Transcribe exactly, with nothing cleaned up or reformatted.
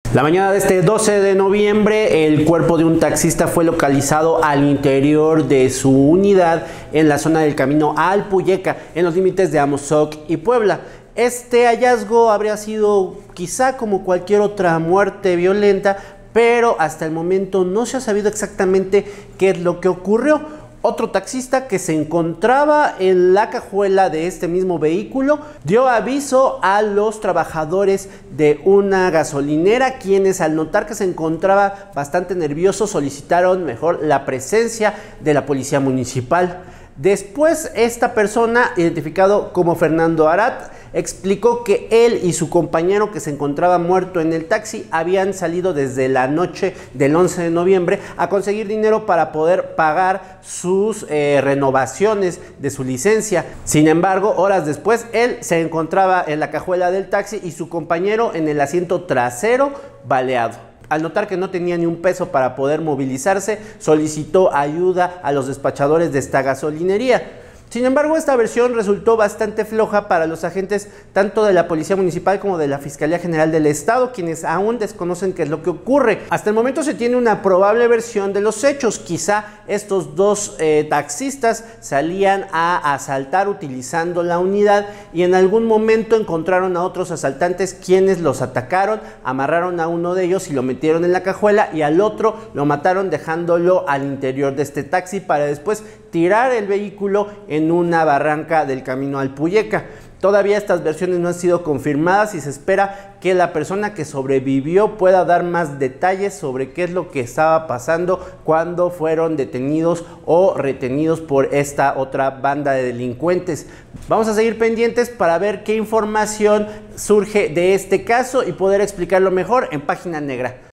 La mañana de este doce de noviembre, el cuerpo de un taxista fue localizado al interior de su unidad en la zona del camino a Alpuyeca, en los límites de Amozoc y Puebla. Este hallazgo habría sido quizá como cualquier otra muerte violenta, pero hasta el momento no se ha sabido exactamente qué es lo que ocurrió. Otro taxista que se encontraba en la cajuela de este mismo vehículo dio aviso a los trabajadores de una gasolinera, quienes al notar que se encontraba bastante nervioso solicitaron mejor la presencia de la policía municipal. Después, esta persona, identificado como Fernando Arat, explicó que él y su compañero que se encontraba muerto en el taxi habían salido desde la noche del once de noviembre a conseguir dinero para poder pagar sus eh, renovaciones de su licencia. Sin embargo, horas después, él se encontraba en la cajuela del taxi y su compañero en el asiento trasero baleado. Al notar que no tenía ni un peso para poder movilizarse, solicitó ayuda a los despachadores de esta gasolinería. Sin embargo, esta versión resultó bastante floja para los agentes tanto de la Policía Municipal como de la Fiscalía General del Estado, quienes aún desconocen qué es lo que ocurre. Hasta el momento se tiene una probable versión de los hechos. Quizá estos dos eh, taxistas salían a asaltar utilizando la unidad y en algún momento encontraron a otros asaltantes quienes los atacaron, amarraron a uno de ellos y lo metieron en la cajuela, y al otro lo mataron dejándolo al interior de este taxi para después tirar el vehículo en una barranca del camino a Alpuyeca. Todavía estas versiones no han sido confirmadas y se espera que la persona que sobrevivió pueda dar más detalles sobre qué es lo que estaba pasando cuando fueron detenidos o retenidos por esta otra banda de delincuentes. Vamos a seguir pendientes para ver qué información surge de este caso y poder explicarlo mejor en Página Negra.